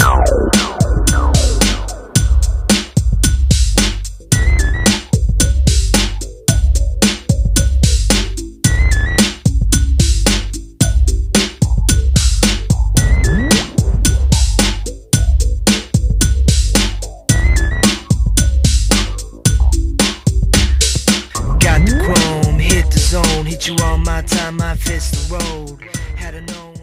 Hit you on my time, I fist the road. Had a known